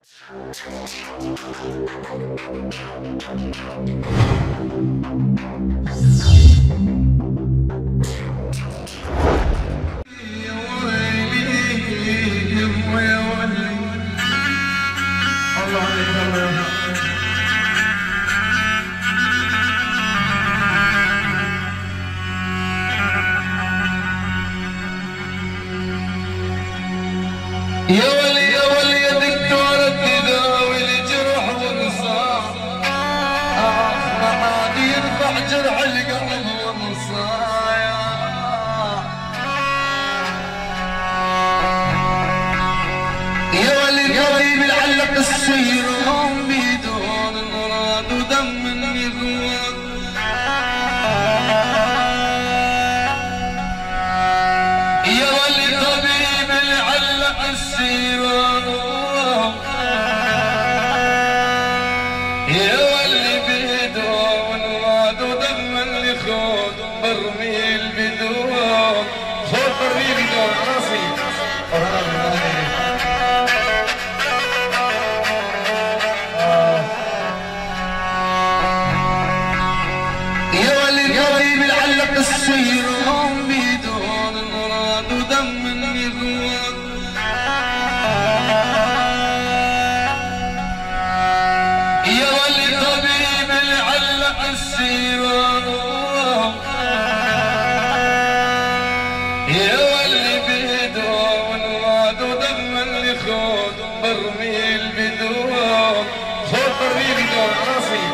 يا ولي يا ولي يا دكتورة تداوي الجرح والنصاب، ما ينفع جرح القلب والنصايا. يا ولي القريب العلق السيرهم بدون مراد ودم النفوات. يا ولي طبيب العلق السيران، يا ولي بدون مراد ودم اللي خود برميل بدون خود برميل بدون راسي. يا ولي القريب العلق السيرهم بدون مراد ودم النفوات. يا ولي طبيب العلق السيران، يا ولي بدون مراد ودم اللي خود برميل بدون خود برميل بدون راسي.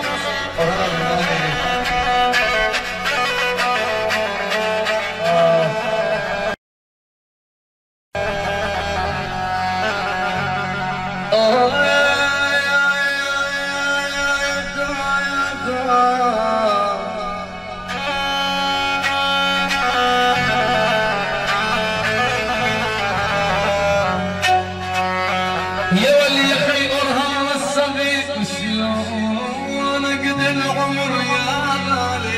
يا ولي يا خي أرهام الصغير شلون أقضي العمر يا غالي.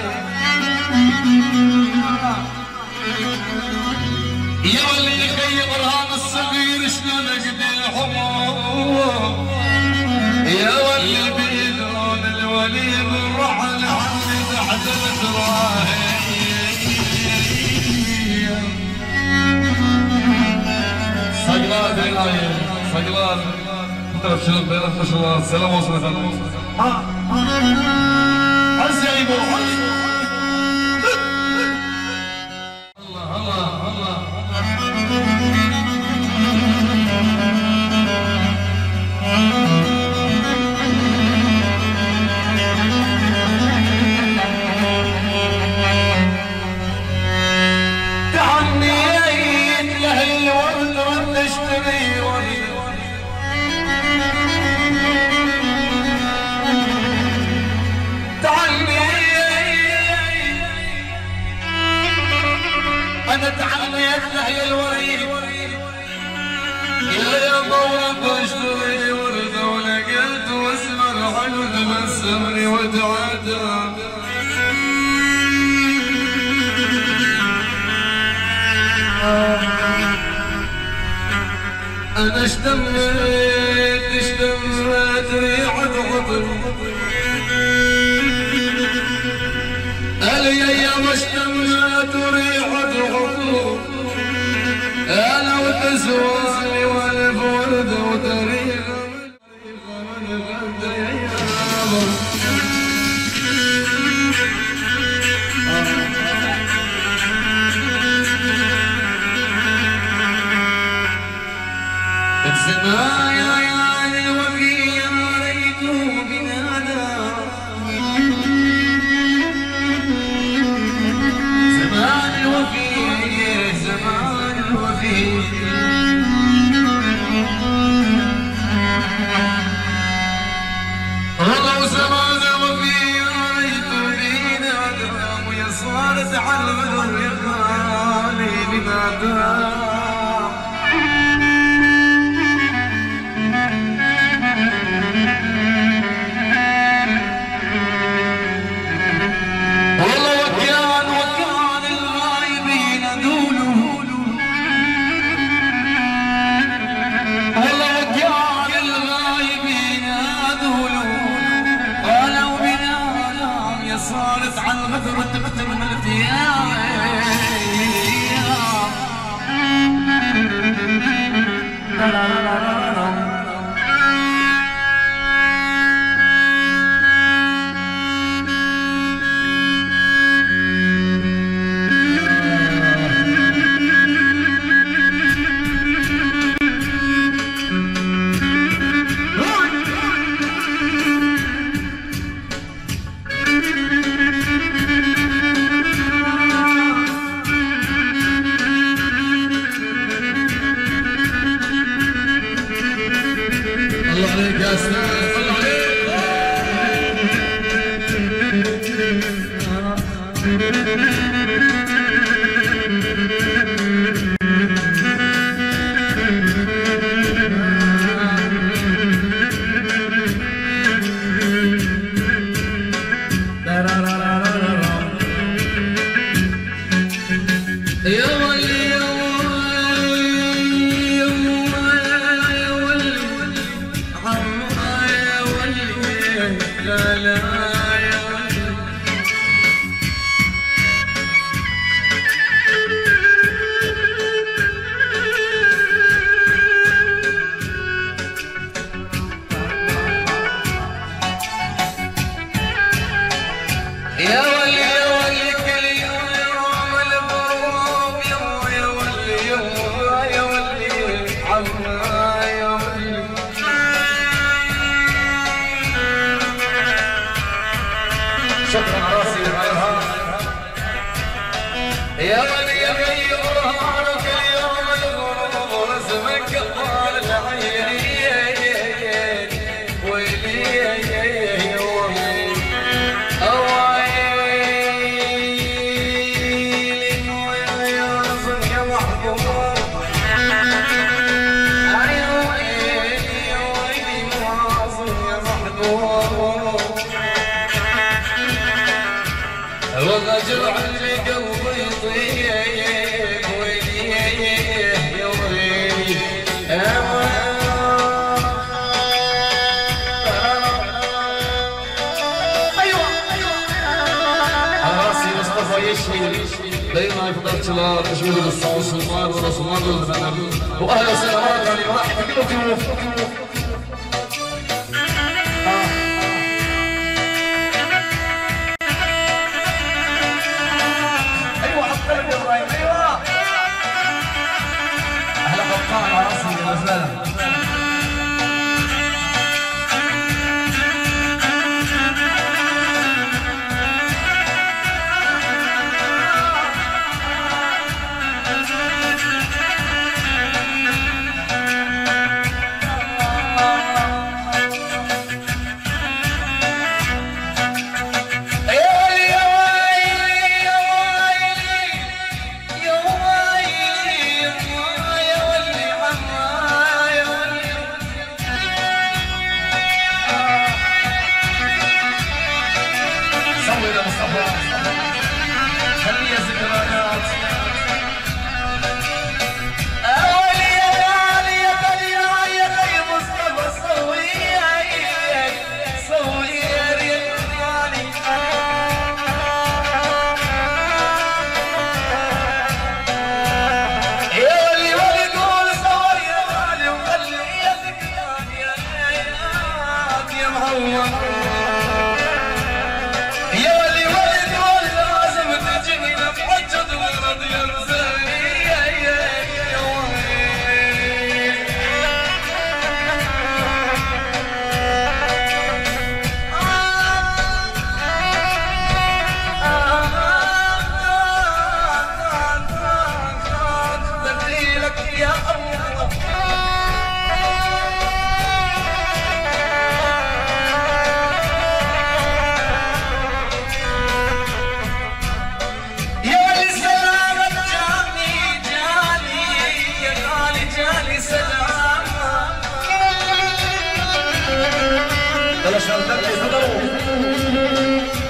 يا ولي يا خي أرهام الصغير شلون أقضي العمر. يا ولي بدون الولي بالرحل عني تحت التراهي. صقلات العين صقلات انت شنو بينك ما شاء الله. السلام وصلت عز يا ابو الله الله الله. تعنيت له الورد رد اشتري ورد. أنا تعنيت له يا الوريد يا مورد اشتري ورد ولقيت واسمر حلو تبسمني وتعدى. أنا اشتميت ريحة عطر الأيام اشتميت ريحة عطر. أنا وتسوالي وألف وردة وتاريخ من غدا يا يابا. السمايا يا وفي ريت بنادى. زمان الوفي زمان الوفي دايما يفضل تشميل الصومال والصومال والبنان واهلا وسهلا على راح كلكم ايوه حط لي ابراهيم ايوه اهلا قبطان على راسي يا زلمه بلاش